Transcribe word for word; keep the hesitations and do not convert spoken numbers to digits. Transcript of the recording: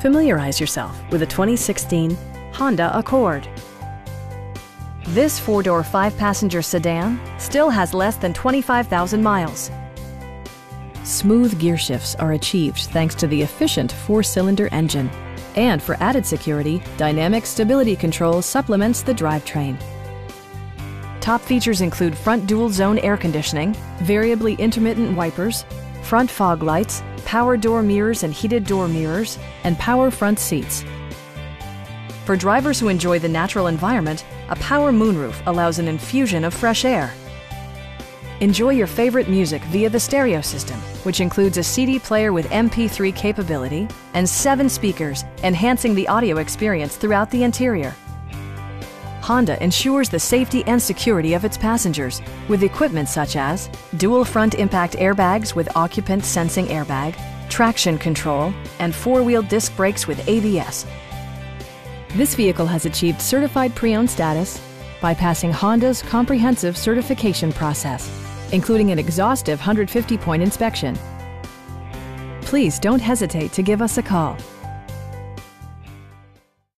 Familiarize yourself with the twenty sixteen Honda Accord. This four-door, five-passenger sedan still has less than twenty-five thousand miles. Smooth gear shifts are achieved thanks to the efficient four-cylinder engine. And for added security, dynamic stability control supplements the drivetrain. Top features include front dual-zone air conditioning, variably intermittent wipers, front fog lights, power door mirrors and heated door mirrors, and power front seats. For drivers who enjoy the natural environment, a power moonroof allows an infusion of fresh air. Enjoy your favorite music via the stereo system, which includes a C D player with M P three capability and seven speakers, enhancing the audio experience throughout the interior. Honda ensures the safety and security of its passengers with equipment such as dual front impact airbags with occupant sensing airbag, traction control, and four-wheel disc brakes with A B S. This vehicle has achieved certified pre-owned status by passing Honda's comprehensive certification process, including an exhaustive one hundred fifty point inspection. Please don't hesitate to give us a call.